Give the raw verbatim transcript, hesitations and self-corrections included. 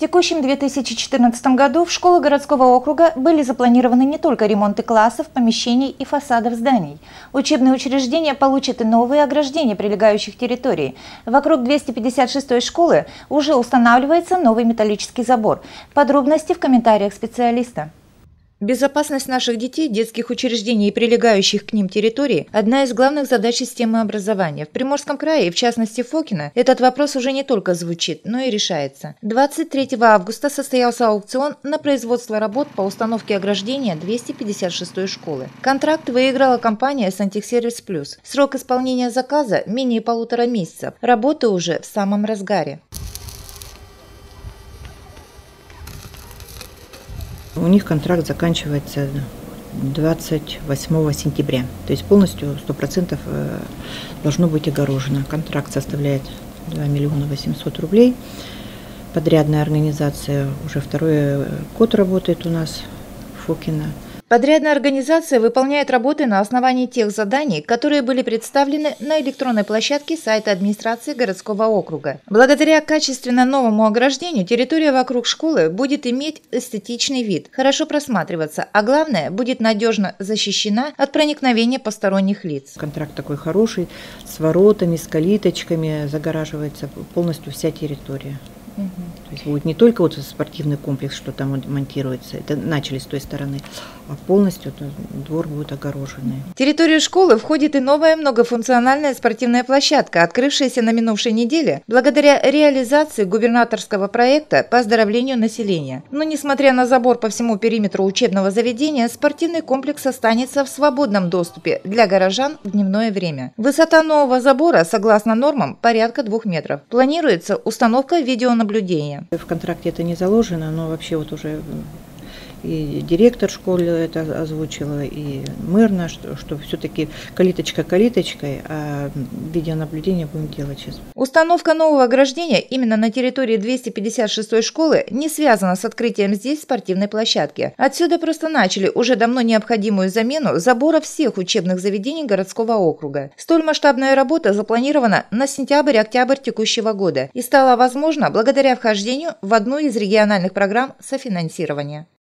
В текущем две тысячи четырнадцатом году в школы городского округа были запланированы не только ремонты классов, помещений и фасадов зданий. Учебные учреждения получат и новые ограждения прилегающих территорий. Вокруг двухсот пятидесятой шестой школы уже устанавливается новый металлический забор. Подробности в комментариях специалиста. Безопасность наших детей, детских учреждений и прилегающих к ним территорий – одна из главных задач системы образования. В Приморском крае, и в частности Фокино, этот вопрос уже не только звучит, но и решается. двадцать третьего августа состоялся аукцион на производство работ по установке ограждения двухсот пятидесятой шестой школы. Контракт выиграла компания «Сантехсервис Плюс». Срок исполнения заказа – менее полутора месяцев. Работы уже в самом разгаре. У них контракт заканчивается двадцать восьмого сентября, то есть полностью сто процентов должно быть огорожено. Контракт составляет два миллиона восемьсот рублей. Подрядная организация уже второй год работает у нас в Фокино. Подрядная организация выполняет работы на основании тех заданий, которые были представлены на электронной площадке сайта администрации городского округа. Благодаря качественно новому ограждению территория вокруг школы будет иметь эстетичный вид, хорошо просматриваться, а главное, будет надежно защищена от проникновения посторонних лиц. Контракт такой хороший, с воротами, с калиточками, загораживается полностью вся территория. Угу. То есть будет не только вот спортивный комплекс, что там монтируется, это начали с той стороны, а полностью двор будет огороженный. В территорию школы входит и новая многофункциональная спортивная площадка, открывшаяся на минувшей неделе благодаря реализации губернаторского проекта по оздоровлению населения. Но несмотря на забор по всему периметру учебного заведения, спортивный комплекс останется в свободном доступе для горожан в дневное время. Высота нового забора, согласно нормам, порядка двух метров. Планируется установка видеонаблюдения. В контракте это не заложено, но вообще вот уже и директор школы это озвучила, и мэр наш, что, что все-таки калиточка калиточкой, а видеонаблюдение будем делать сейчас. Установка нового ограждения именно на территории двухсот пятидесятой шестой школы не связана с открытием здесь спортивной площадки. Отсюда просто начали уже давно необходимую замену забора всех учебных заведений городского округа. Столь масштабная работа запланирована на сентябрь-октябрь текущего года и стала возможна благодаря вхождению в одну из региональных программ софинансирования.